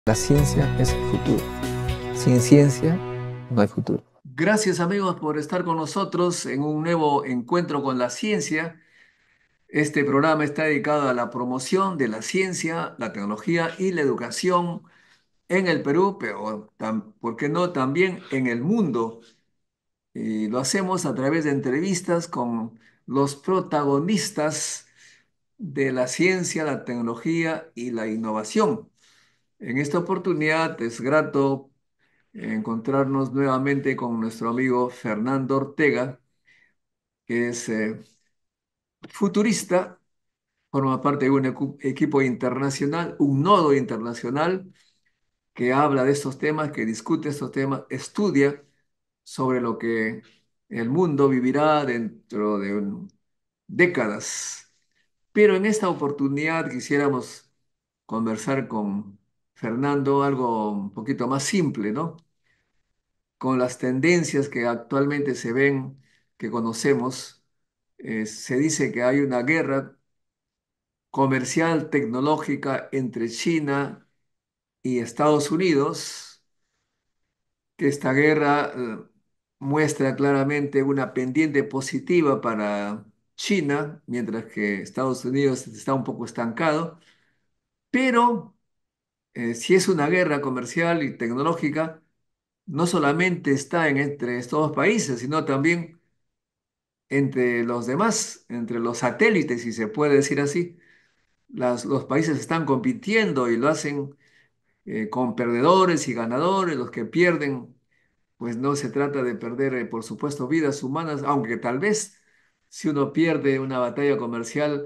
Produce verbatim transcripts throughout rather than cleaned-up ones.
La ciencia es el futuro. Sin ciencia no hay futuro. Gracias amigos por estar con nosotros en un nuevo encuentro con la ciencia. Este programa está dedicado a la promoción de la ciencia, la tecnología y la educación en el Perú, pero tam- ¿por qué no también en el mundo? Y lo hacemos a través de entrevistas con los protagonistas de la ciencia, la tecnología y la innovación. En esta oportunidad es grato encontrarnos nuevamente con nuestro amigo Fernando Ortega, que es eh, futurista, forma parte de un ecu- equipo internacional, un nodo internacional que habla de estos temas, que discute estos temas, estudia sobre lo que el mundo vivirá dentro de un- décadas. Pero en esta oportunidad quisiéramos conversar con Fernando algo un poquito más simple, ¿no? Con las tendencias que actualmente se ven, que conocemos, eh, se dice que hay una guerra comercial tecnológica entre China y Estados Unidos, que esta guerra eh, muestra claramente una pendiente positiva para China, mientras que Estados Unidos está un poco estancado, pero eh, si es una guerra comercial y tecnológica, no solamente está en entre estos dos países, sino también entre los demás, entre los satélites, si se puede decir así. Las- los países están compitiendo y lo hacen eh, con perdedores y ganadores. Los que pierden, pues no se trata de perder, eh, por supuesto, vidas humanas, aunque tal vez si uno pierde una batalla comercial,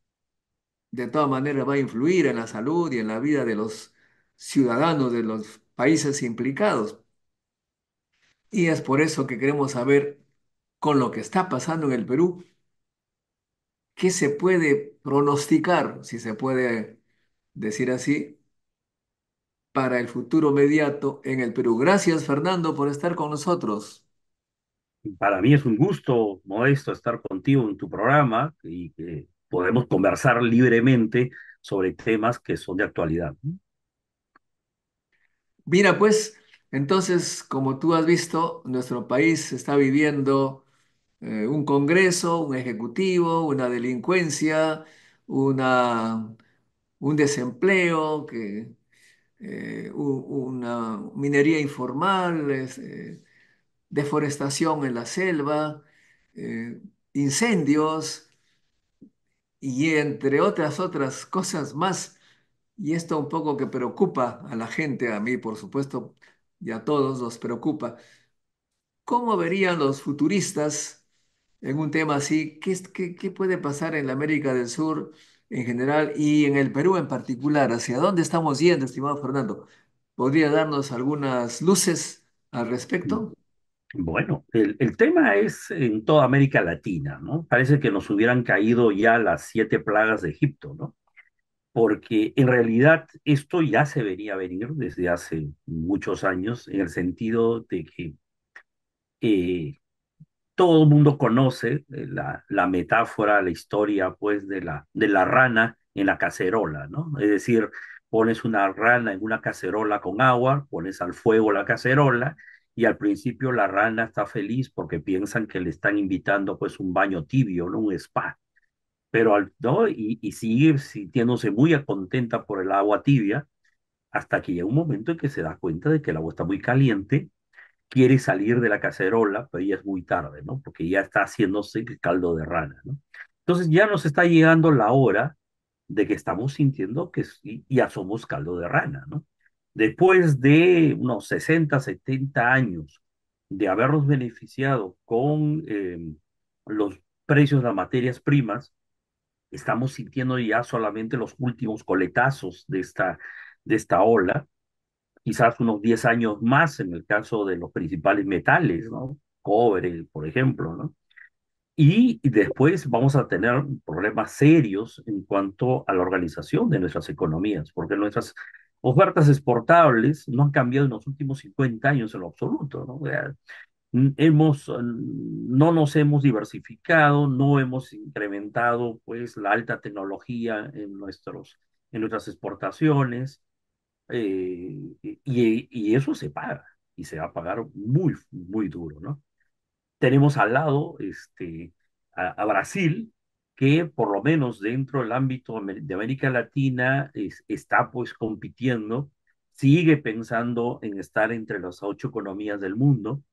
de todas maneras va a influir en la salud y en la vida de los ciudadanos de los países implicados. Y es por eso que queremos saber, con lo que está pasando en el Perú, qué se puede pronosticar, si se puede decir así, para el futuro mediato en el Perú. Gracias, Fernando, por estar con nosotros. Para mí es un gusto, Modesto, estar contigo en tu programa y que podemos conversar libremente sobre temas que son de actualidad. Mira, pues, entonces, como tú has visto, nuestro país está viviendo eh, un Congreso, un Ejecutivo, una delincuencia, una, un desempleo, que, eh, u- una minería informal, es, eh, deforestación en la selva, eh, incendios y entre otras otras cosas más. Y esto un poco que preocupa a la gente, a mí por supuesto, y a todos nos preocupa. ¿Cómo verían los futuristas en un tema así? ¿Qué, es- qué, qué puede pasar en la América del Sur en general y en el Perú en particular? ¿Hacia dónde estamos yendo, estimado Fernando? ¿Podría darnos algunas luces al respecto? Bueno, el, el tema es en toda América Latina, ¿no? Parece que nos hubieran caído ya las siete plagas de Egipto, ¿no? Porque en realidad esto ya se venía a venir desde hace muchos años, en el sentido de que eh, todo el mundo conoce eh, la, la metáfora, la historia, pues, de la, de la rana en la cacerola, ¿no? Es decir, pones una rana en una cacerola con agua, pones al fuego la cacerola y al principio la rana está feliz porque piensan que le están invitando, pues, un baño tibio, ¿no? Un spa. Pero, al, ¿no? Y, y sigue sintiéndose muy contenta por el agua tibia hasta que llega un momento en que se da cuenta de que el agua está muy caliente, quiere salir de la cacerola, pero ya es muy tarde, ¿no? Porque ya está haciéndose el caldo de rana, ¿no? Entonces ya nos está llegando la hora de que estamos sintiendo que sí, ya somos caldo de rana, ¿no? Después de unos sesenta, setenta años de habernos beneficiado con eh, los precios de las materias primas, estamos sintiendo ya solamente los últimos coletazos de esta, de esta ola, quizás unos diez años más en el caso de los principales metales, ¿no? Cobre, por ejemplo, ¿no? Y después vamos a tener problemas serios en cuanto a la organización de nuestras economías, porque nuestras ofertas exportables no han cambiado en los últimos cincuenta años en lo absoluto, ¿no? O sea, n- hemos, mm, no nos hemos diversificado, no hemos incrementado, pues, la alta tecnología en nuestros, en nuestras exportaciones, eh, y, y eso se paga, y se va a pagar muy, muy duro, ¿no? Tenemos al lado este, a, a Brasil, que por lo menos dentro del ámbito de América Latina es- está pues compitiendo, sigue pensando en estar entre las ocho economías del mundo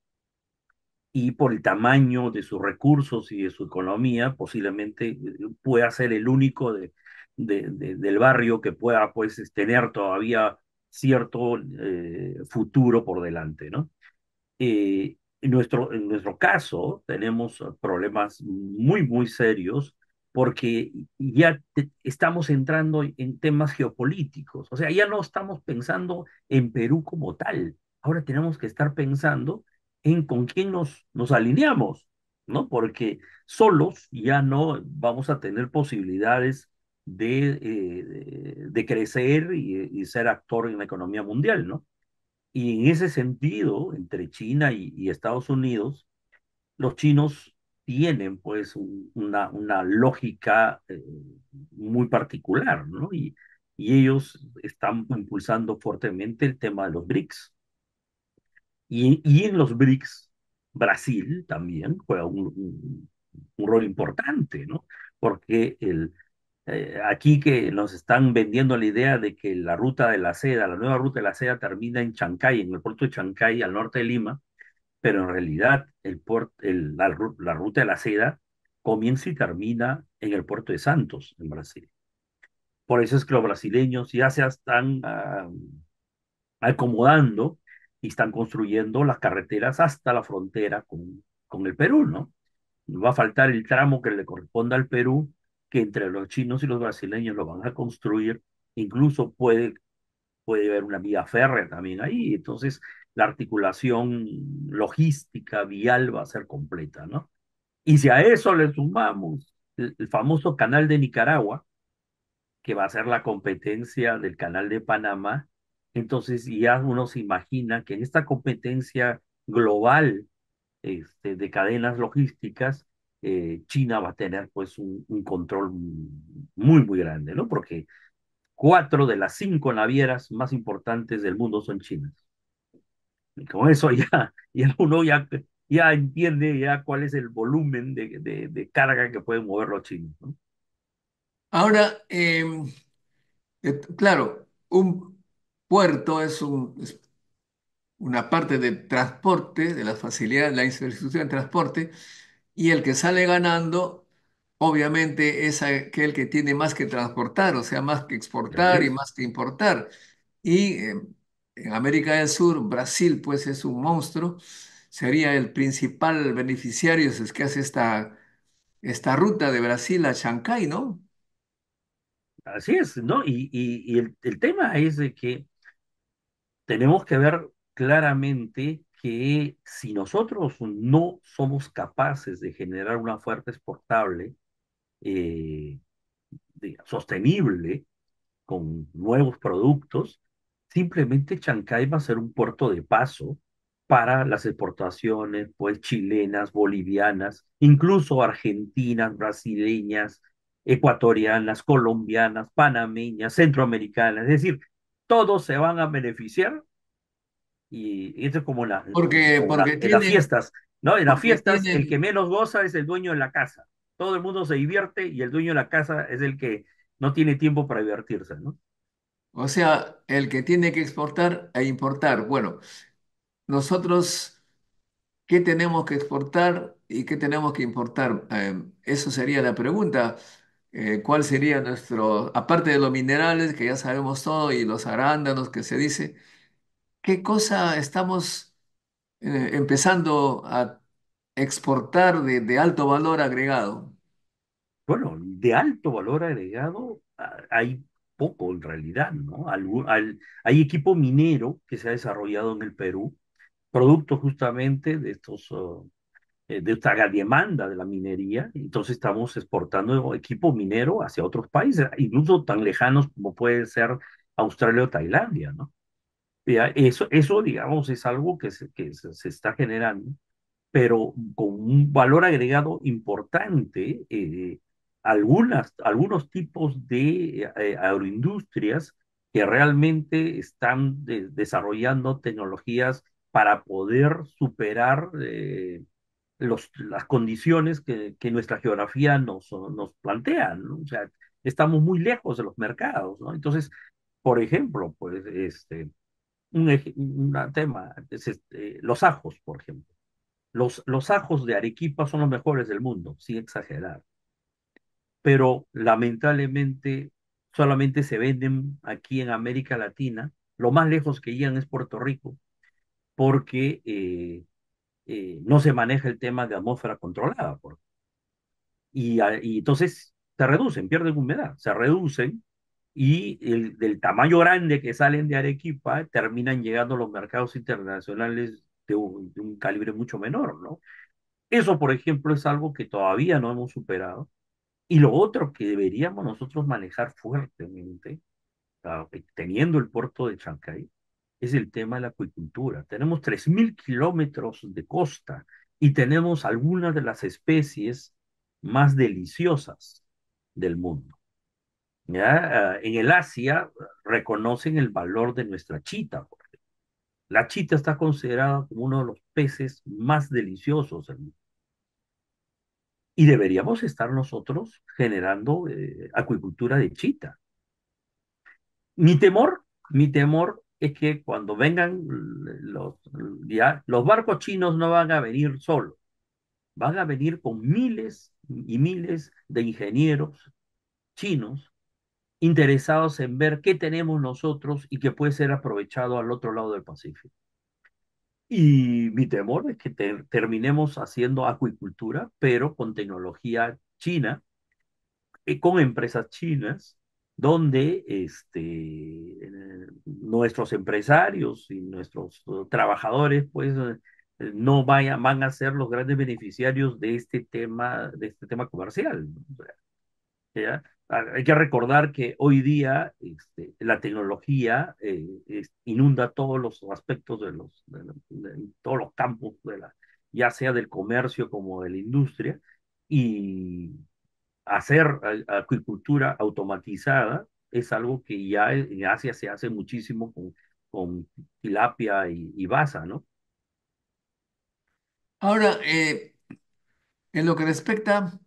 y por el tamaño de sus recursos y de su economía, posiblemente eh, pueda ser el único de, de- de- del barrio que pueda pues tener todavía cierto eh, futuro por delante, ¿no? Eh, en nuestro, en nuestro caso, tenemos problemas muy, muy serios porque ya te- estamos entrando en temas geopolíticos. O sea, ya no estamos pensando en Perú como tal. Ahora tenemos que estar pensando en con quién nos, nos alineamos, ¿no? Porque solos ya no vamos a tener posibilidades de, eh, de, de crecer y, y ser actor en la economía mundial, ¿no? Y en ese sentido, entre China y, y Estados Unidos, los chinos tienen pues un- una, una lógica eh, muy particular, ¿no? Y, y ellos están impulsando fuertemente el tema de los BRICS. Y, y en los BRICS, Brasil también juega un, un- un rol importante, ¿no? Porque el, eh, aquí que nos están vendiendo la idea de que la ruta de la seda, la nueva ruta de la seda termina en Chancay, en el puerto de Chancay, al norte de Lima, pero en realidad el puerto, el, la, ru- la ruta de la seda comienza y termina en el puerto de Santos, en Brasil. Por eso es que los brasileños ya se están ah, acomodando y están construyendo las carreteras hasta la frontera con, con el Perú, ¿no? Va a faltar el tramo que le corresponda al Perú, que entre los chinos y los brasileños lo van a construir. Incluso puede, puede haber una vía férrea también ahí. Entonces, la articulación logística, vial, va a ser completa, ¿no? Y si a eso le sumamos el, el famoso canal de Nicaragua, que va a ser la competencia del canal de Panamá, entonces ya uno se imagina que en esta competencia global este, de cadenas logísticas, eh, China va a tener pues un, un control muy, muy grande, ¿no? Porque cuatro de las cinco navieras más importantes del mundo son chinas. Y con eso ya, ya uno ya, ya entiende ya cuál es el volumen de, de, de carga que pueden mover los chinos, ¿no? Ahora, em, eh, claro, un puerto es, un, es una parte de transporte, de la facilidad, la infraestructura de transporte, y el que sale ganando, obviamente, es aquel que tiene más que transportar, o sea, más que Así exportar y es. más que importar. Y eh, en América del Sur, Brasil, pues es un monstruo, sería el principal beneficiario si es que hace esta, esta ruta de Brasil a Chancay, ¿no? Así es, ¿no? Y, y, y el, el tema es de que tenemos que ver claramente que si nosotros no somos capaces de generar una oferta exportable eh, de- sostenible, con nuevos productos, simplemente Chancay va a ser un puerto de paso para las exportaciones, pues, chilenas, bolivianas, incluso argentinas, brasileñas, ecuatorianas, colombianas, panameñas, centroamericanas. Es decir, todos se van a beneficiar y esto es como, la, Porque, como la- porque en las tienen, fiestas, ¿no? En las porque fiestas, el que tienen, menos goza es el dueño de la casa. Todo el mundo se divierte y el dueño de la casa es el que no tiene tiempo para divertirse, ¿no? o sea, el que tiene que exportar e importar. Bueno, nosotros, ¿qué tenemos que exportar y qué tenemos que importar? Eh, eso sería la pregunta. Eh, ¿cuál sería nuestro, aparte de los minerales, que ya sabemos todo, y los arándanos que se dice, qué cosa estamos eh, empezando a exportar de, de alto valor agregado? Bueno, de alto valor agregado ah, hay poco en realidad, ¿no? Algún- al- hay equipo minero que se ha desarrollado en el Perú, producto justamente de estos, oh, eh, de esta demanda de la minería. Entonces estamos exportando equipo minero hacia otros países, incluso tan lejanos como puede ser Australia o Tailandia, ¿no? Ya, eso, eso, digamos, es algo que se, que se se está generando pero con un valor agregado importante. Eh, algunas, algunos tipos de eh, agroindustrias que realmente están de- desarrollando tecnologías para poder superar eh, los, las condiciones que, que nuestra geografía nos, nos plantea, ¿no? O sea, estamos muy lejos de los mercados, ¿no? Entonces, por ejemplo, pues, este, un, ej- un tema, es este, los ajos, por ejemplo. Los, los ajos de Arequipa son los mejores del mundo, sin exagerar, pero lamentablemente solamente se venden aquí en América Latina. Lo más lejos que llegan es Puerto Rico, porque eh, eh, no se maneja el tema de atmósfera controlada. Por- y, a- y entonces se reducen, pierden humedad, se reducen y el, del tamaño grande que salen de Arequipa terminan llegando a los mercados internacionales de un, de un calibre mucho menor, ¿no? Eso, por ejemplo, es algo que todavía no hemos superado. Y lo otro que deberíamos nosotros manejar fuertemente, ah, teniendo el puerto de Chancay, es el tema de la acuicultura. Tenemos tres mil kilómetros de costa y tenemos algunas de las especies más deliciosas del mundo. ¿Ya? Ah, en el Asia reconocen el valor de nuestra chita. Por ejemplo. La chita está considerada como uno de los peces más deliciosos del mundo. Y deberíamos estar nosotros generando eh, acuicultura de chita. Mi temor, mi temor es que cuando vengan los, ya, los barcos chinos no van a venir solos, van a venir con miles y miles de ingenieros chinos interesados en ver qué tenemos nosotros y que puede ser aprovechado al otro lado del Pacífico. Y mi temor es que te- terminemos haciendo acuicultura, pero con tecnología china eh, con empresas chinas, donde este, eh, nuestros empresarios y nuestros uh, trabajadores, pues, eh, no vayan, van a ser los grandes beneficiarios de este tema, de este tema comercial. ¿No? ¿Ya? Ah, hay que recordar que hoy día este, la tecnología eh, es- inunda todos los aspectos de los, de, la- de todos los campos de la, ya sea del comercio como de la industria, y hacer a- acuicultura automatizada es algo que ya en Asia se hace muchísimo con, con tilapia y, y basa, ¿no? Ahora, eh, en lo que respecta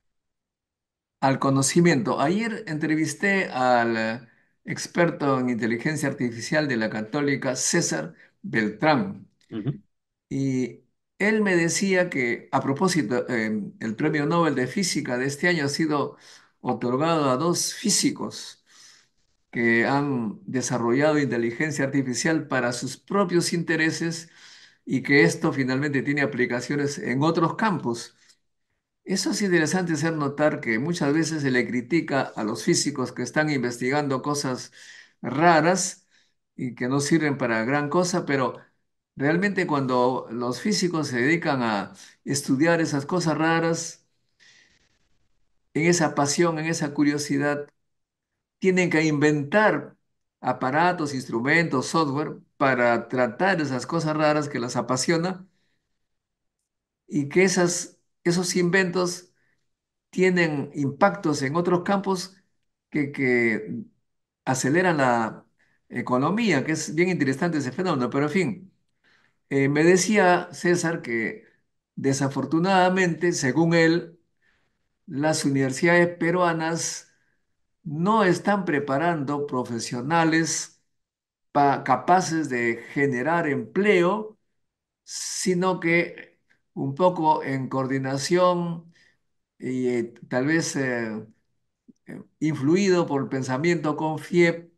al conocimiento, ayer entrevisté al eh, experto en inteligencia artificial de la Católica, César Beltrán, Ujú, y él me decía que, a propósito, eh, el premio Nobel de Física de este año ha sido otorgado a dos físicos que han desarrollado inteligencia artificial para sus propios intereses y que esto finalmente tiene aplicaciones en otros campos. Eso es interesante hacer notar que muchas veces se le critica a los físicos que están investigando cosas raras y que no sirven para gran cosa, pero realmente cuando los físicos se dedican a estudiar esas cosas raras, en esa pasión, en esa curiosidad, tienen que inventar aparatos, instrumentos, software para tratar esas cosas raras que las apasiona y que esas, esos inventos tienen impactos en otros campos que, que aceleran la economía, que es bien interesante ese fenómeno. Pero en fin, eh, me decía César que desafortunadamente, según él, las universidades peruanas no están preparando profesionales pa- capaces de generar empleo, sino que un poco en coordinación y eh, tal vez eh, eh, influido por el pensamiento con FIEP,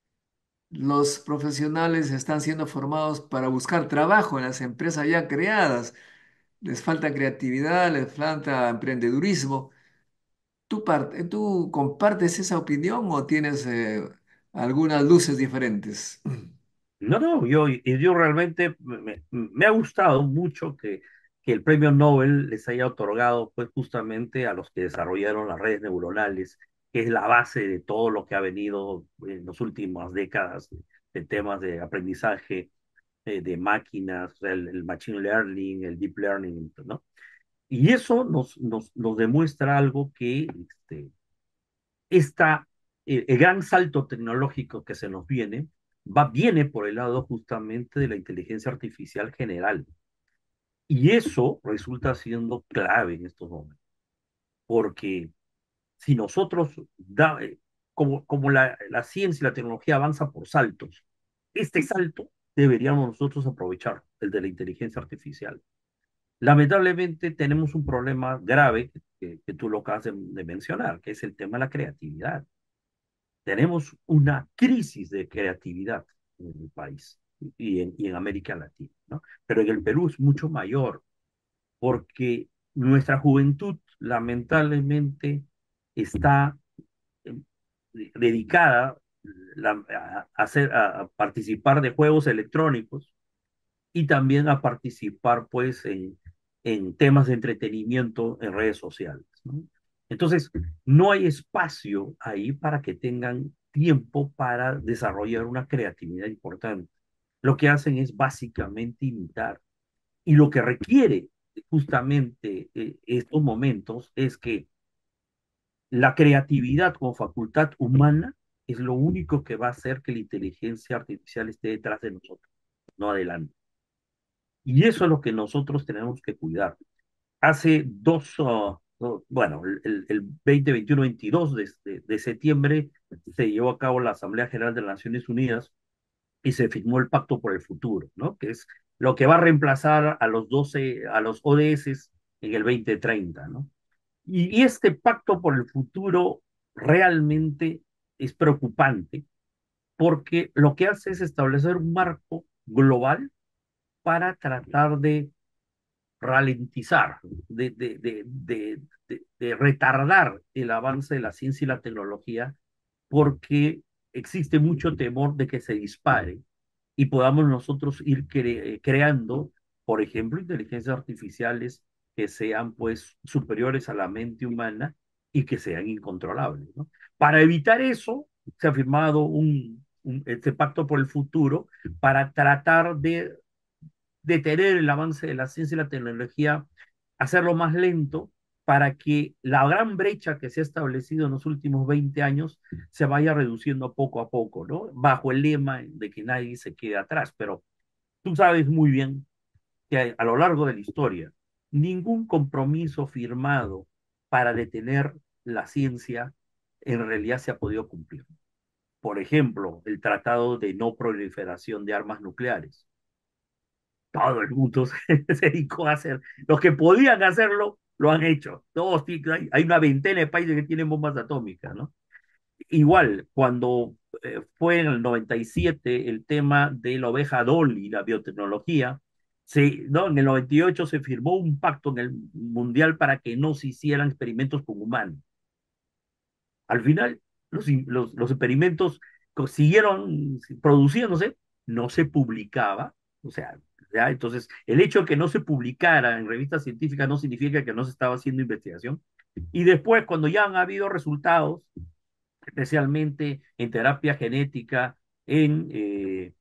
los profesionales están siendo formados para buscar trabajo en las empresas ya creadas. Les falta creatividad, les falta emprendedurismo. ¿Tú, part- tú compartes esa opinión o tienes eh, algunas luces diferentes? no, no, yo, y yo realmente me, me ha gustado mucho que, que el premio Nobel les haya otorgado pues justamente a los que desarrollaron las redes neuronales, que es la base de todo lo que ha venido en las últimas décadas de, de temas de aprendizaje eh, de máquinas, el, el machine learning, el deep learning, ¿no? Y eso nos, nos, nos demuestra algo que este, esta el, el gran salto tecnológico que se nos viene va, viene por el lado justamente de la inteligencia artificial general. Y eso resulta siendo clave en estos momentos, porque si nosotros, da, eh, como, como la, la ciencia y la tecnología avanza por saltos, este salto deberíamos nosotros aprovechar, el de la inteligencia artificial. Lamentablemente tenemos un problema grave que, que tú lo acabas de, de mencionar, que es el tema de la creatividad. Tenemos una crisis de creatividad en el país y en, y en América Latina, ¿no? Pero en el Perú es mucho mayor, porque nuestra juventud lamentablemente está eh, dedicada la- a, hacer, a, a participar de juegos electrónicos y también a participar pues en, en temas de entretenimiento en redes sociales, ¿no? Entonces, no hay espacio ahí para que tengan tiempo para desarrollar una creatividad importante. Lo que hacen es básicamente imitar. Y lo que requiere justamente eh, estos momentos es que la creatividad como facultad humana es lo único que va a hacer que la inteligencia artificial esté detrás de nosotros, no adelante. Y eso es lo que nosotros tenemos que cuidar. Hace dos, uh, uh, bueno, el, el veinte, veintiuno, veintidós de, de, de septiembre se llevó a cabo la Asamblea General de las Naciones Unidas y se firmó el Pacto por el Futuro, ¿no? Que es lo que va a reemplazar a los doce, a los O D S en el dos mil treinta, ¿no? Y, y este Pacto por el Futuro realmente es preocupante porque lo que hace es establecer un marco global para tratar de ralentizar, de, de, de, de, de, de retardar el avance de la ciencia y la tecnología, porque existe mucho temor de que se dispare y podamos nosotros ir cre creando, por ejemplo, inteligencias artificiales que sean pues superiores a la mente humana y que sean incontrolables, ¿no? Para evitar eso, se ha firmado un, un, este pacto por el futuro para tratar de detener el avance de la ciencia y la tecnología, hacerlo más lento para que la gran brecha que se ha establecido en los últimos veinte años se vaya reduciendo poco a poco, ¿no? Bajo el lema de que nadie se quede atrás. Pero tú sabes muy bien que a lo largo de la historia, ningún compromiso firmado para detener la ciencia en realidad se ha podido cumplir. Por ejemplo, el Tratado de No Proliferación de Armas Nucleares. Todo el mundo se, se dedicó a hacer. Los que podían hacerlo, lo han hecho. Todos, hay, hay una veintena de países que tienen bombas atómicas, ¿no? Igual, cuando eh, fue en el noventa y siete el tema de la oveja Dolly y la biotecnología, se, ¿no? En el noventa y ocho se firmó un pacto en el mundial para que no se hicieran experimentos con humanos. Al final, los, los, los experimentos siguieron produciéndose, no se publicaba, o sea, ¿ya? Entonces, el hecho de que no se publicara en revistas científicas no significa que no se estaba haciendo investigación. Y después, cuando ya han habido resultados, especialmente en terapia genética, en, eh,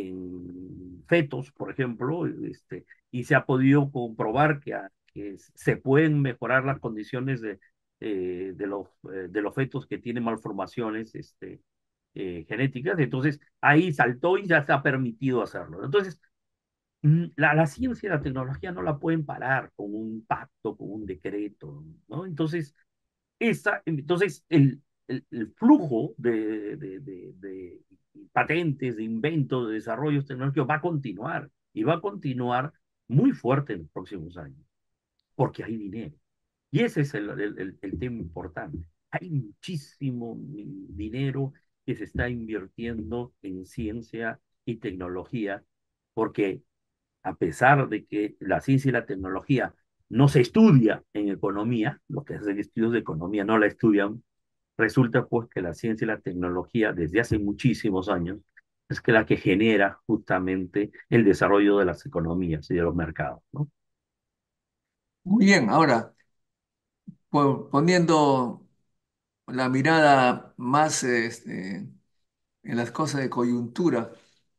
en fetos, por ejemplo, este, y se ha podido comprobar que, a, que se pueden mejorar las condiciones de, eh, de, los, eh, de los fetos que tienen malformaciones este, eh, genéticas. Entonces, ahí saltó y ya se ha permitido hacerlo. Entonces, mm, la, la ciencia y la tecnología no la pueden parar con un pacto, con un decreto, ¿no? Entonces, esa, entonces, el, el, el flujo de, de, de, de, patentes, de inventos, de desarrollos tecnológicos va a continuar y va a continuar muy fuerte en los próximos años, porque hay dinero. Y ese es el, el, el, el tema importante. Hay muchísimo dinero que se está invirtiendo en ciencia y tecnología, porque a pesar de que la ciencia y la tecnología no se estudia en economía, los que hacen estudios de economía no la estudian, resulta pues que la ciencia y la tecnología desde hace muchísimos años es que la que genera justamente el desarrollo de las economías y de los mercados, ¿no? Muy bien, ahora, po- poniendo la mirada más este, en las cosas de coyuntura,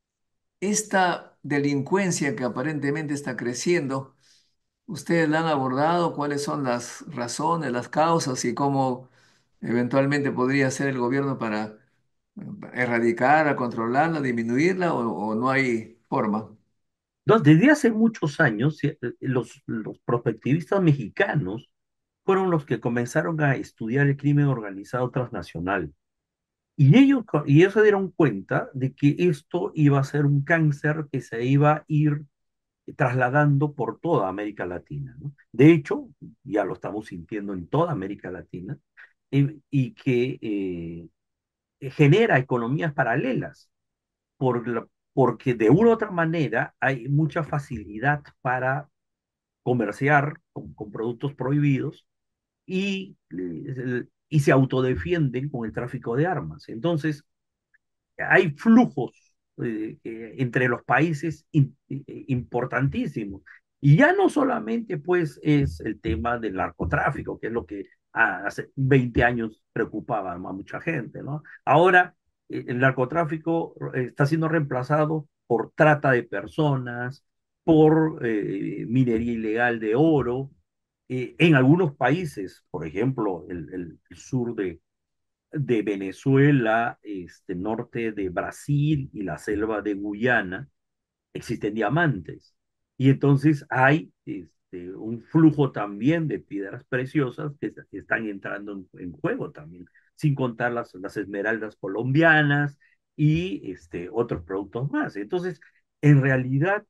esta delincuencia que aparentemente está creciendo, ¿ustedes la han abordado? ¿Cuáles son las razones, las causas y cómo eventualmente podría hacer el gobierno para eh, erradicarla, controlarla, disminuirla o, o no hay forma? No, desde hace muchos años, eh, los, los prospectivistas mexicanos fueron los que comenzaron a estudiar el crimen organizado transnacional. Y ellos, co- y ellos se dieron cuenta de que esto iba a ser un cáncer que se iba a ir trasladando por toda América Latina, ¿no? De hecho, ya lo estamos sintiendo en toda América Latina, y, y que eh, genera economías paralelas, por la- porque de una u otra manera hay mucha facilidad para comerciar con, con productos prohibidos y, eh, y se autodefienden con el tráfico de armas. Entonces, hay flujos eh, eh, entre los países in- eh, importantísimos. Y ya no solamente pues es el tema del narcotráfico, que es lo que ah, hace veinte años preocupaba a mucha gente, ¿no? Ahora eh, el narcotráfico eh, está siendo reemplazado por trata de personas, por eh, minería ilegal de oro. Eh, en algunos países, por ejemplo, el, el el sur de, de Venezuela, este norte de Brasil y la selva de Guyana, existen diamantes. Y entonces hay este, un flujo también de piedras preciosas que, que están entrando en, en, juego también, sin contar las, las esmeraldas colombianas y este, otros productos más. Entonces, en realidad,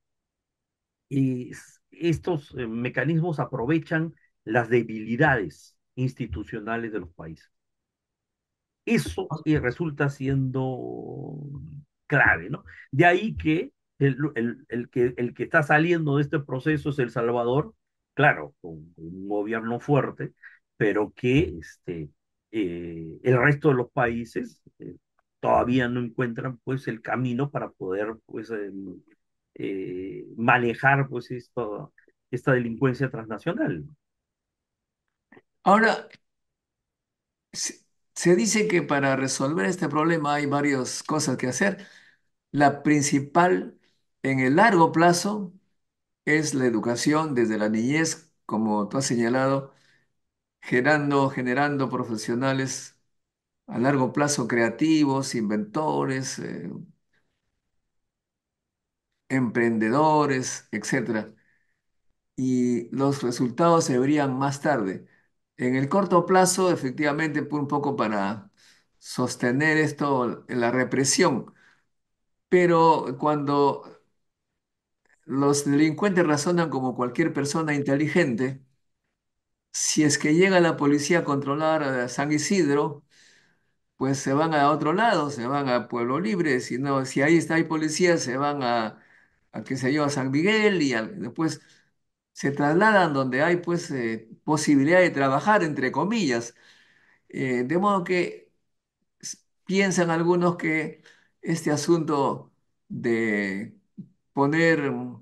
es, estos eh, mecanismos aprovechan las debilidades institucionales de los países. Eso eh, resulta siendo clave, ¿no? De ahí que el, el, el que el que está saliendo de este proceso es El Salvador, claro, con, con un gobierno fuerte, pero que este, eh, el resto de los países eh, todavía no encuentran pues el camino para poder pues eh, eh, manejar pues esto, esta delincuencia transnacional. Ahora, se, se dice que para resolver este problema hay varias cosas que hacer. La principal en el largo plazo es la educación desde la niñez, como tú has señalado, generando, generando profesionales a largo plazo creativos, inventores, eh, emprendedores, etcétera. Y los resultados se verían más tarde. En el corto plazo, efectivamente, por un poco para sostener esto, la represión, pero cuando los delincuentes razonan como cualquier persona inteligente, si es que llega la policía a controlar a San Isidro, pues se van a otro lado, se van a Pueblo Libre, si no, si ahí está hay policía, se van a, a qué sé yo, a San Miguel y al- después se trasladan donde hay pues eh, posibilidad de trabajar, entre comillas. Eh, de modo que s- piensan algunos que este asunto de poner mm,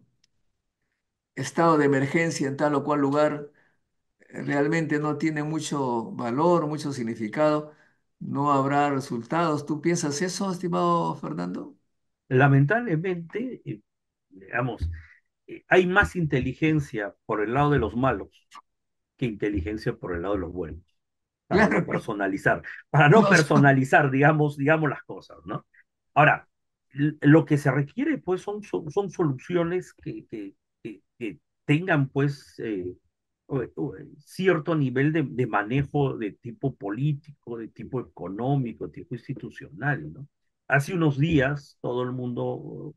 estado de emergencia en tal o cual lugar eh, realmente no tiene mucho valor, mucho significado, no habrá resultados. ¿Tú piensas eso, estimado Fernando? Lamentablemente, eh, digamos, eh, hay más inteligencia por el lado de los malos que inteligencia por el lado de los buenos, para no Claro que personalizar, para no no. personalizar, digamos, digamos las cosas, ¿no? Ahora, l- lo que se requiere, pues, son, son, son soluciones que, que, que, que tengan, pues, eh, o- o, eh, cierto nivel de, de manejo de tipo político, de tipo económico, de tipo institucional, ¿no? Hace unos días todo el mundo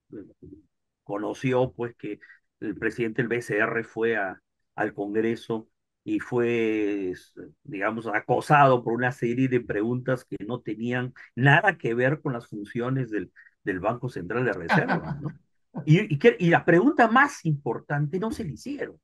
conoció pues que el presidente del B C R fue a, al Congreso y fue, digamos, acosado por una serie de preguntas que no tenían nada que ver con las funciones del, del Banco Central de Reserva, ¿no? Y, y, que, y la pregunta más importante no se le hicieron.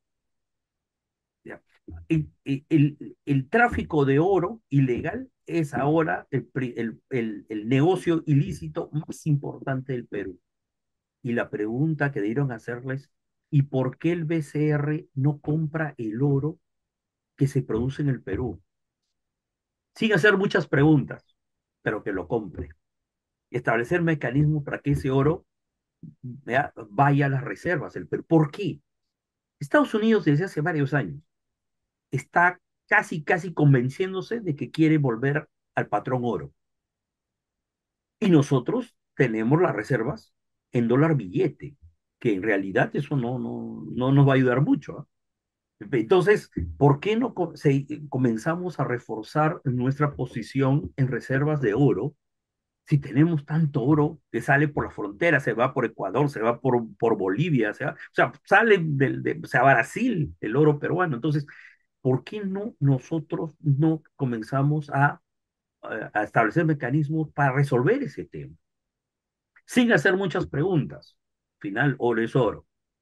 ¿Ya? El, el, el, el tráfico de oro ilegal es ahora el, el, el, el negocio ilícito más importante del Perú. Y la pregunta que debieron hacerles, ¿y por qué el B C R no compra el oro que se produce en el Perú? Sin hacer muchas preguntas, pero que lo compre. Establecer mecanismos para que ese oro ¿ya? vaya a las reservas del Perú. ¿Por qué? Estados Unidos desde hace varios años está casi, casi convenciéndose de que quiere volver al patrón oro. Y nosotros tenemos las reservas en dólar billete, que en realidad eso no, no, no nos va a ayudar mucho, ¿ah? Entonces, ¿por qué no co- se- comenzamos a reforzar nuestra posición en reservas de oro si tenemos tanto oro que sale por la frontera, se va por Ecuador, se va por, por Bolivia, se va- o sea, sale del, de, o sea, Brasil el oro peruano? Entonces, ¿por qué no nosotros no comenzamos a, a a establecer mecanismos para resolver ese tema? Sin hacer muchas preguntas. Al final, oro es oro.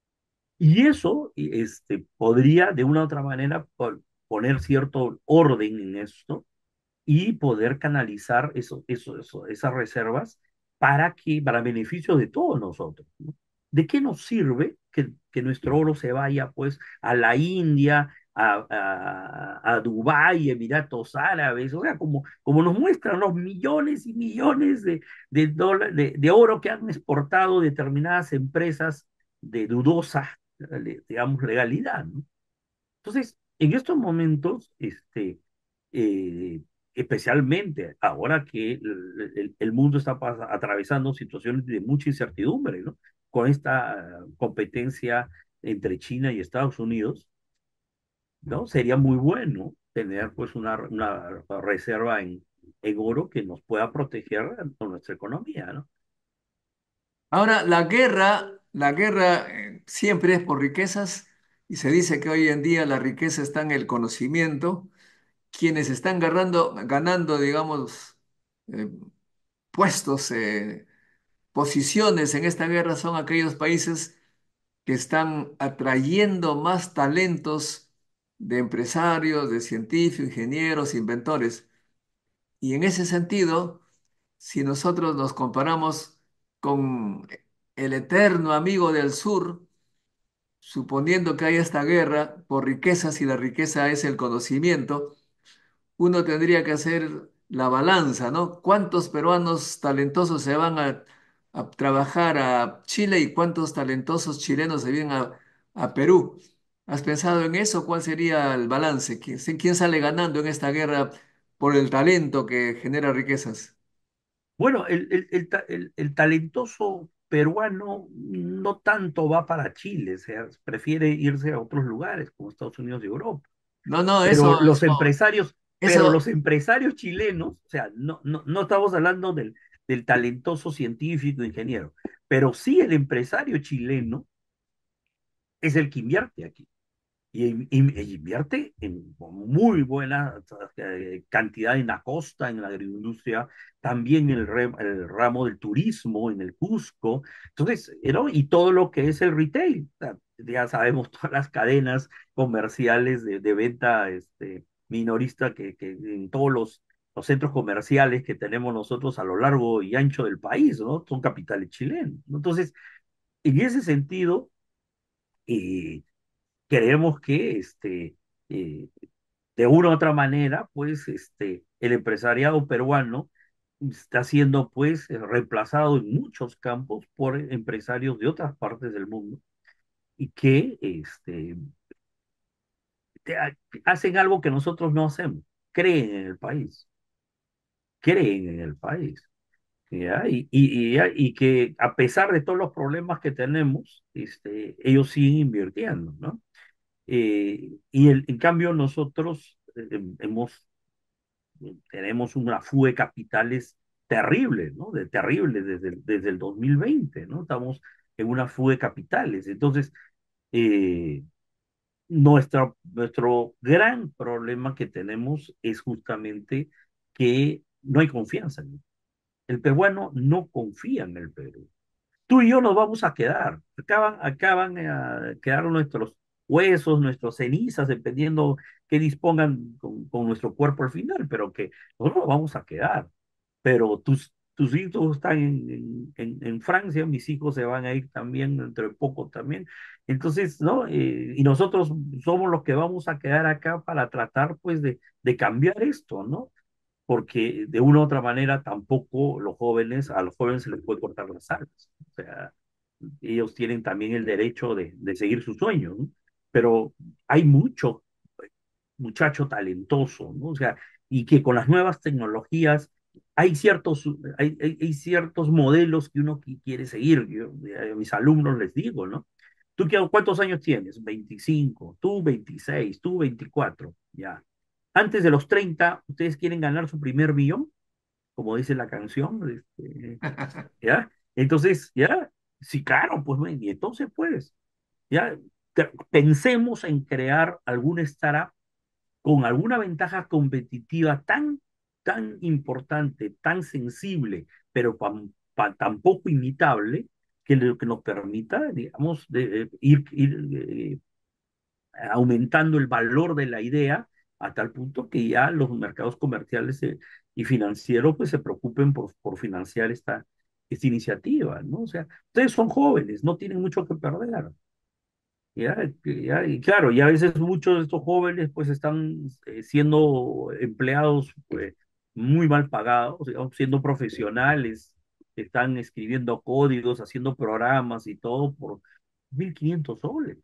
Y eso y, este, podría de una u otra manera po- poner cierto orden en esto y poder canalizar eso, eso, eso, esas reservas para que, para beneficio de todos nosotros, ¿no? ¿De qué nos sirve que, que nuestro oro se vaya pues a la India, a, a, a Dubái, Emiratos Árabes? O sea, como, como nos muestran los millones y millones de, de, dólares, de, de oro que han exportado determinadas empresas de dudosa, eh, digamos, legalidad, ¿no? Entonces, en estos momentos, este, eh, especialmente ahora que el, el- el mundo está pas- atravesando situaciones de mucha incertidumbre, ¿no? Con esta eh, competencia entre China y Estados Unidos, ¿no? Sería muy bueno tener pues una, una reserva en, en oro que nos pueda proteger con nuestra economía, ¿no? Ahora, la guerra, la guerra eh, siempre es por riquezas y se dice que hoy en día la riqueza está en el conocimiento. Quienes están ganando, ganando, digamos, eh, puestos, eh, posiciones en esta guerra son aquellos países que están atrayendo más talentos de empresarios, de científicos, ingenieros, inventores. Y en ese sentido, si nosotros nos comparamos con el eterno amigo del sur, suponiendo que hay esta guerra por riquezas y la riqueza es el conocimiento, uno tendría que hacer la balanza, ¿no? ¿Cuántos peruanos talentosos se van a, a trabajar a Chile y cuántos talentosos chilenos se vienen a, a Perú? ¿Has pensado en eso? ¿Cuál sería el balance? ¿Quién, quién sale ganando en esta guerra por el talento que genera riquezas? Bueno, el, el, el, ta- el- el talentoso peruano no tanto va para Chile, o sea, prefiere irse a otros lugares como Estados Unidos y Europa. No, no, Pero eso, los eso, empresarios, pero eso, los empresarios chilenos, o sea, no, no, no estamos hablando del, del talentoso científico, ingeniero, pero sí el empresario chileno es el que invierte aquí. Y, y- y invierte en muy buena eh, cantidad en la costa, en la agroindustria, también en el, re- el ramo del turismo, en el Cusco. Entonces, eh, ¿no? Y todo lo que es el retail. O sea, ya sabemos todas las cadenas comerciales de, de venta este, minorista que, que en todos los, los centros comerciales que tenemos nosotros a lo largo y ancho del país, ¿no? Son capitales chilenos, ¿no? Entonces, en ese sentido, eh, creemos que este, eh, de una u otra manera, pues este, el empresariado peruano está siendo pues reemplazado en muchos campos por empresarios de otras partes del mundo y que este, te- hacen algo que nosotros no hacemos, creen en el país, creen en el país. ¿Ya? Y, y, y, ya- y que a pesar de todos los problemas que tenemos, este, ellos siguen invirtiendo, ¿no? Eh, y el- en cambio nosotros eh, hemos, tenemos una fuga de capitales terrible, ¿no? De terrible desde, el- desde el dos mil veinte, ¿no? Estamos en una fuga de capitales. Entonces, eh, nuestra, nuestro gran problema que tenemos es justamente que no hay confianza en él. El peruano no confía en el Perú. Tú y yo nos vamos a quedar. Acaban, acaban a quedar nuestros huesos, nuestras cenizas, dependiendo que dispongan con, con nuestro cuerpo al final, pero que nosotros nos vamos a quedar. Pero tus, tus hijos están en, en, en- en Francia, mis hijos se van a ir también dentro de poco también. Entonces, ¿no? Eh, y nosotros somos los que vamos a quedar acá para tratar, pues, de, de cambiar esto, ¿no? Porque de una u otra manera tampoco los jóvenes, a los jóvenes se les puede cortar las alas. O sea, ellos tienen también el derecho de, de seguir sus sueños, ¿no? Pero hay mucho. muchacho talentoso, ¿no? O sea, y que con las nuevas tecnologías hay ciertos, hay, hay, hay ciertos modelos que uno qui- quiere seguir. Yo a mis alumnos les digo, ¿no? ¿Tú qué- cuántos años tienes? Veinticinco, tú veintiséis, tú veinticuatro, ya. Antes de los treinta, ¿ustedes quieren ganar su primer millón? Como dice la canción, este, ¿ya? Entonces, ¿ya? Sí, claro, pues, bueno, y entonces, pues, ¿ya? Te- Pensemos en crear alguna startup con alguna ventaja competitiva tan, tan importante, tan sensible, pero pa- pa- tan poco imitable, que, lo que nos permita, digamos, de, eh, ir, ir eh, aumentando el valor de la idea a tal punto que ya los mercados comerciales eh, y financieros pues se preocupen por, por financiar esta, esta iniciativa, ¿no? O sea, ustedes son jóvenes, no tienen mucho que perder. Ya, que ya, y claro, y a veces muchos de estos jóvenes pues están eh, siendo empleados pues, muy mal pagados, digamos, siendo profesionales, están escribiendo códigos, haciendo programas y todo por mil quinientos soles.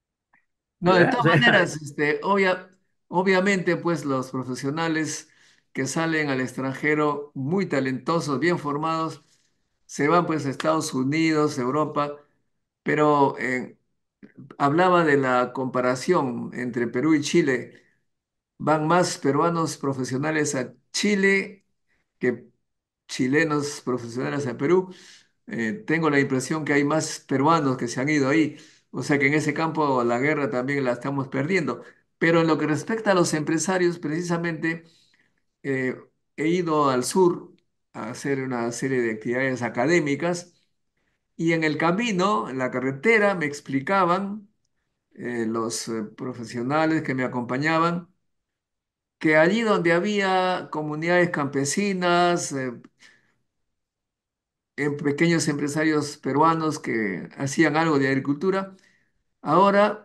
No, de ¿Ya? O todas sea, maneras, este, obvia- obviamente, pues los profesionales que salen al extranjero muy talentosos, bien formados, se van pues a Estados Unidos, Europa, pero eh, hablaba de la comparación entre Perú y Chile. Van más peruanos profesionales a Chile que chilenos profesionales a Perú. Eh, tengo la impresión que hay más peruanos que se han ido ahí. O sea que en ese campo la guerra también la estamos perdiendo. Pero en lo que respecta a los empresarios, precisamente eh, he ido al sur a hacer una serie de actividades académicas y en el camino, en la carretera, me explicaban eh, los eh, profesionales que me acompañaban que allí donde había comunidades campesinas, eh, em- pequeños empresarios peruanos que hacían algo de agricultura, ahora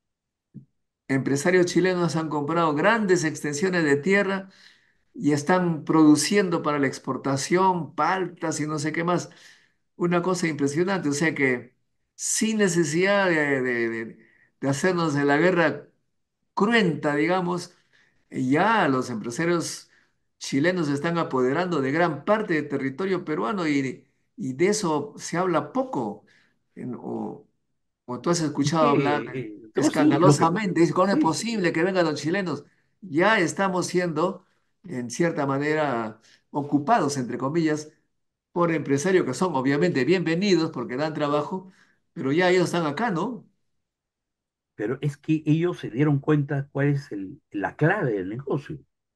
empresarios chilenos han comprado grandes extensiones de tierra y están produciendo para la exportación paltas y no sé qué más. Una cosa impresionante, o sea que sin necesidad de, de de- de hacernos de la guerra cruenta, digamos, ya los empresarios chilenos se están apoderando de gran parte del territorio peruano y, y de eso se habla poco. En- o, o tú has es escuchado hablar que, eh, no, sí, lo que, escandalosamente, dices, ¿cómo es sí, posible que vengan los chilenos? Ya estamos siendo, en cierta manera, ocupados, entre comillas, por empresarios que son obviamente bienvenidos porque dan trabajo, pero ya ellos están acá, ¿no? pero es que ellos se dieron cuenta cuál es el, la clave del negocio.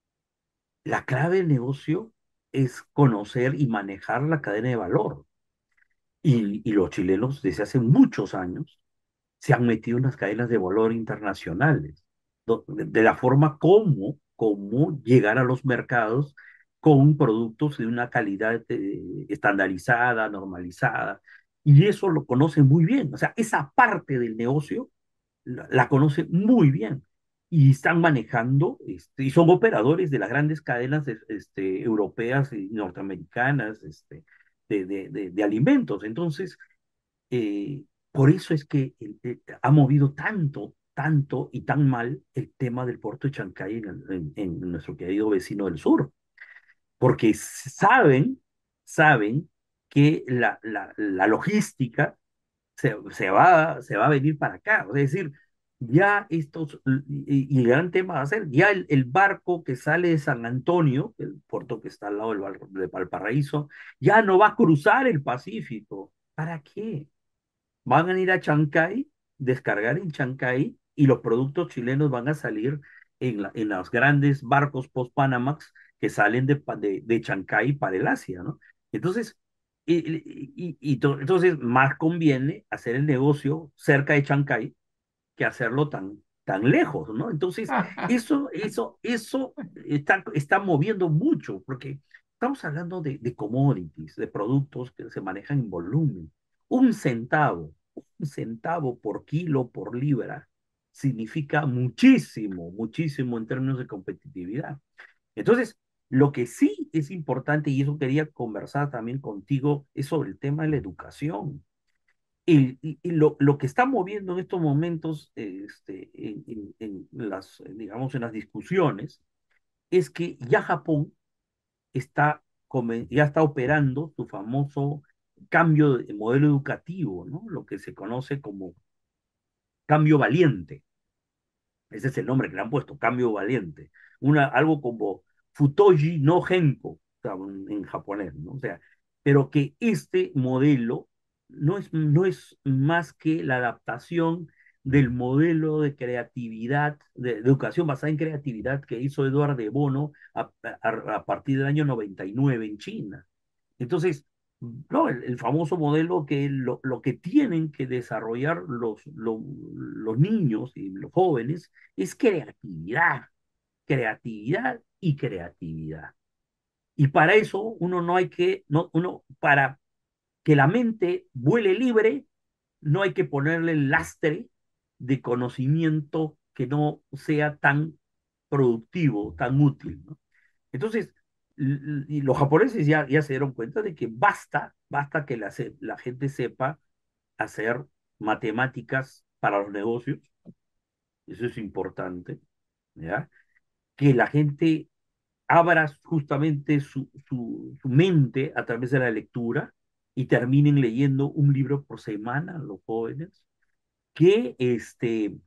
La clave del negocio es conocer y manejar la cadena de valor. Y, y los chilenos desde hace muchos años se han metido en las cadenas de valor internacionales, do- de, de la forma como, como llegar a los mercados con productos de una calidad eh, estandarizada, normalizada. Y eso lo conocen muy bien. O sea, esa parte del negocio la, la conocen muy bien y están manejando, este, y son operadores de las grandes cadenas de- este, europeas y norteamericanas este, de, de, de, de alimentos. Entonces, eh, por eso es que eh, eh, ha movido tanto, tanto y tan mal el tema del puerto de Chancay en, en- en nuestro querido vecino del sur, porque saben, saben que la, la, la logística se, se va, se va a venir para acá. Es decir, ya estos, y, y el gran tema va a ser, ya el, el barco que sale de San Antonio, el puerto que está al lado del, Val- de Valparaíso, ya no va a cruzar el Pacífico. ¿Para qué? Van a ir a Chancay, descargar en Chancay y los productos chilenos van a salir en, la- en los grandes barcos post-Panamax que salen de, pa- de, de Chancay para el Asia, ¿no? Entonces, y, y- y- y to- entonces más conviene hacer el negocio cerca de Chancay que hacerlo tan, tan lejos, ¿no? Entonces, eso, eso, eso está, está moviendo mucho, porque estamos hablando de, de commodities, de productos que se manejan en volumen. Un centavo, un centavo por kilo, por libra, significa muchísimo, muchísimo en términos de competitividad. Entonces, lo que sí es importante, y eso quería conversar también contigo, es sobre el tema de la educación. el- y- y lo, lo que está moviendo en estos momentos, este, en, en- en las, digamos, en las discusiones, es que ya Japón está, come- ya está operando su famoso cambio de modelo educativo, ¿no? Lo que se conoce como cambio valiente. Ese es el nombre que le han puesto, cambio valiente. Una, algo como Futoshi no Genko, o sea, en, en japonés, ¿no? O sea, pero que este modelo no es, no es más que la adaptación del modelo de creatividad, de, de educación basada en creatividad que hizo Eduardo de Bono a, a, a partir del año noventa y nueve en China. Entonces, no, el, el famoso modelo que lo, lo que tienen que desarrollar los, los, los niños y los jóvenes es creatividad, creatividad y creatividad. Y para eso uno no hay que, no, uno, para que la mente vuele libre, no hay que ponerle el lastre de conocimiento que no sea tan productivo, tan útil, ¿no? Entonces, y los japoneses ya, ya se dieron cuenta de que basta, basta que la, la gente sepa hacer matemáticas para los negocios, eso es importante, ¿ya? Que la gente abra justamente su, su, su mente a través de la lectura y terminen leyendo un libro por semana, los jóvenes, que este,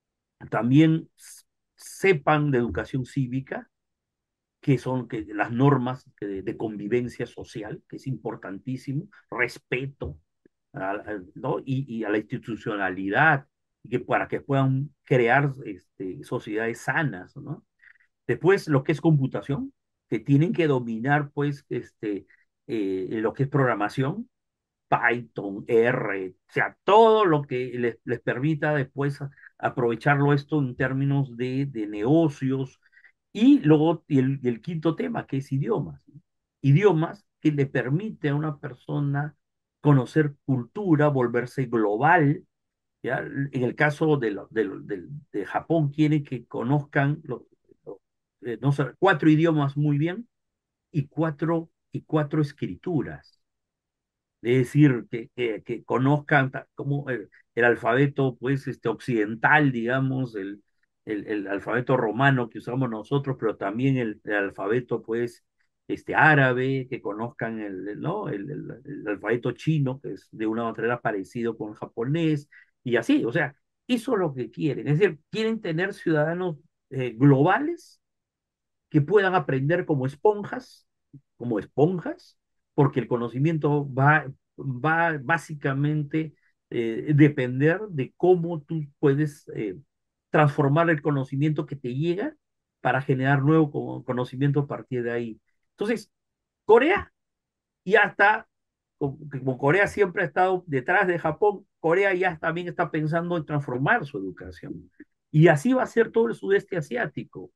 también sepan de educación cívica, que son que, las normas de, de, convivencia social, que es importantísimo, respeto, a, a, ¿no? y, y, a la institucionalidad, y que para que puedan crear este, sociedades sanas, ¿no? Después, lo que es computación, que tienen que dominar, pues, este, eh, lo que es programación, Python, R, o sea, todo lo que les, les permita después aprovecharlo esto en términos de, de negocios. Y luego, y el, y el quinto tema, que es idiomas. ¿No? Idiomas que le permite a una persona conocer cultura, volverse global. ¿Ya? En el caso de, lo- de, lo- de- de Japón, quiere que conozcan lo- lo- eh, no sé, cuatro idiomas muy bien y cuatro, y cuatro escrituras. Es decir, que, que, que conozcan ta- como el, el alfabeto pues, este, occidental, digamos, el, el, el alfabeto romano que usamos nosotros, pero también el, el alfabeto pues, este, árabe, que conozcan el, el, ¿no? el, el, el alfabeto chino, que es de una u otra manera parecido con el japonés, y así, o sea, eso es lo que quieren. Es decir, quieren tener ciudadanos eh, globales que puedan aprender como esponjas, como esponjas, porque el conocimiento va, va básicamente eh, depender de cómo tú puedes eh, transformar el conocimiento que te llega para generar nuevo conocimiento a partir de ahí. Entonces, Corea ya está, como, como Corea siempre ha estado detrás de Japón, Corea ya también está pensando en transformar su educación. Y así va a ser todo el sudeste asiático.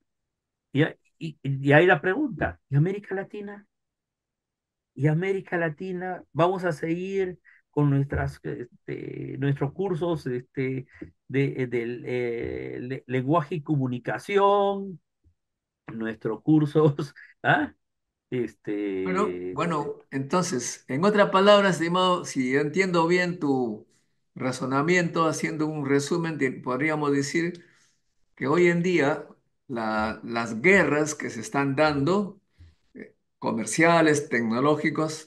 Y, y, y ahí la pregunta, ¿y América Latina? ¿Y América Latina? ¿Vamos a seguir con nuestras, este, nuestros cursos este, de, del eh, le- lenguaje y comunicación, nuestros cursos, ¿ah? Bueno, Este, bueno, entonces, en otras palabras, estimado, si entiendo bien tu razonamiento, haciendo un resumen, te- podríamos decir que hoy en día la- las guerras que se están dando, eh, comerciales, tecnológicos,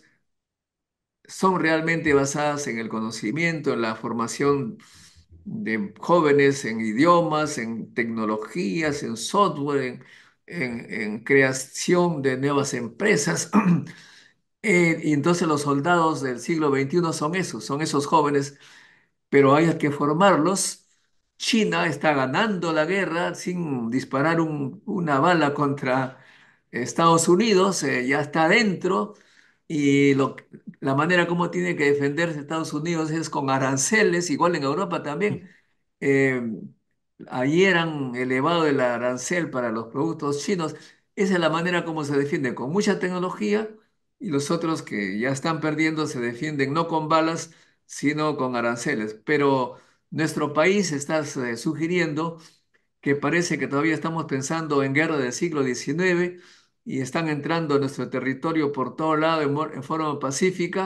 son realmente basadas en el conocimiento, en la formación de jóvenes en idiomas, en tecnologías, en software, en, en- en creación de nuevas empresas. Eh, y entonces los soldados del siglo veintiuno son esos, son esos jóvenes, pero hay que formarlos. China está ganando la guerra sin disparar un- una bala contra Estados Unidos, eh, ya está adentro y lo- la manera como tiene que defenderse Estados Unidos es con aranceles, igual en Europa también. Eh, Ayer han elevado el arancel para los productos chinos. Esa es la manera como se defiende, con mucha tecnología, y los otros que ya están perdiendo se defienden no con balas, sino con aranceles. Pero nuestro país está eh, sugiriendo que parece que todavía estamos pensando en guerra del siglo diecinueve y están entrando a nuestro territorio por todo lado en, mo- en forma pacífica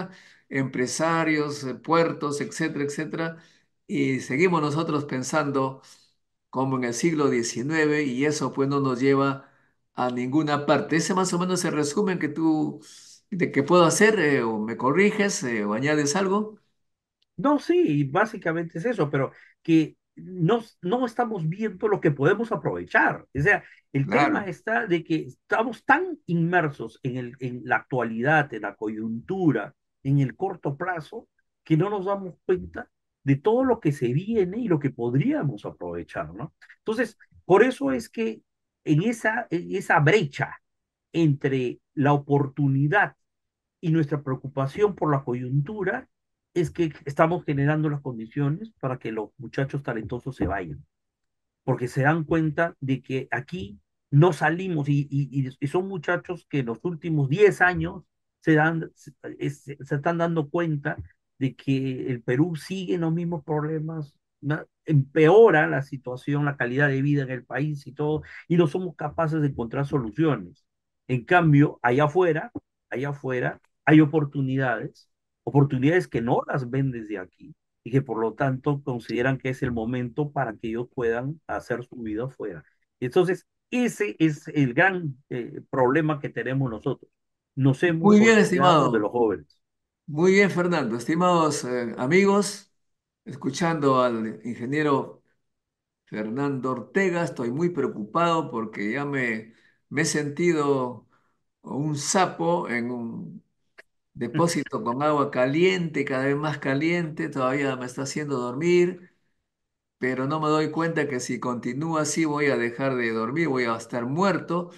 empresarios, eh, puertos, etcétera, etcétera, y seguimos nosotros pensando como en el siglo diecinueve y eso pues no nos lleva a ninguna parte. Ese más o menos es el resumen que tú, de que puedo hacer, eh, o me corriges, eh, o añades algo. No, sí, básicamente es eso, pero que no, no estamos viendo lo que podemos aprovechar. O sea, el tema Claro. está de que estamos tan inmersos en el, en la actualidad, en la coyuntura, en el corto plazo, que no nos damos cuenta de todo lo que se viene y lo que podríamos aprovechar, ¿no? Entonces, por eso es que en esa, en esa brecha entre la oportunidad y nuestra preocupación por la coyuntura es que estamos generando las condiciones para que los muchachos talentosos se vayan, porque se dan cuenta de que aquí no salimos y, y, y son muchachos que en los últimos diez años se, dan, se, se están dando cuenta de que el Perú sigue en los mismos problemas, ¿no? Empeora la situación, la calidad de vida en el país y todo, y no somos capaces de encontrar soluciones. En cambio, allá afuera, allá afuera hay oportunidades, oportunidades que no las ven desde aquí y que por lo tanto consideran que es el momento para que ellos puedan hacer su vida afuera. Entonces, ese es el gran eh, problema que tenemos nosotros. Nos hemos Muy bien, olvidado de los estimado. jóvenes. Muy bien, Fernando. Estimados eh, amigos, escuchando al ingeniero Fernando Ortega, estoy muy preocupado porque ya me, me he sentido un sapo en un depósito con agua caliente, cada vez más caliente, todavía me está haciendo dormir, pero no me doy cuenta que si continúa así voy a dejar de dormir, voy a estar muerto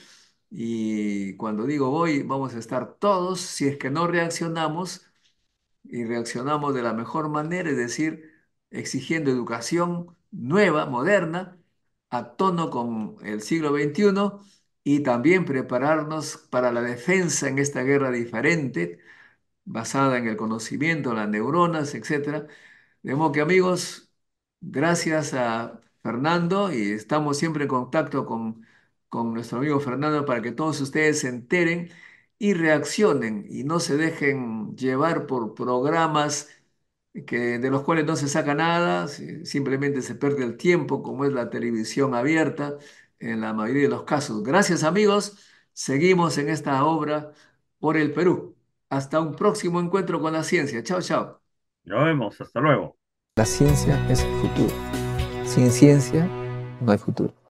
y cuando digo voy, vamos a estar todos, si es que no reaccionamos y reaccionamos de la mejor manera, es decir, exigiendo educación nueva, moderna, a tono con el siglo veintiuno y también prepararnos para la defensa en esta guerra diferente, basada en el conocimiento, las neuronas, etcétera. De modo que amigos, gracias a Fernando y estamos siempre en contacto con, con nuestro amigo Fernando para que todos ustedes se enteren y reaccionen y no se dejen llevar por programas que, de los cuales no se saca nada, si- simplemente se pierde el tiempo como es la televisión abierta en la mayoría de los casos. Gracias amigos, seguimos en esta obra por el Perú. Hasta un próximo encuentro con la ciencia. Chao, chao. Nos vemos, hasta luego. La ciencia es el futuro. Sin ciencia no hay futuro.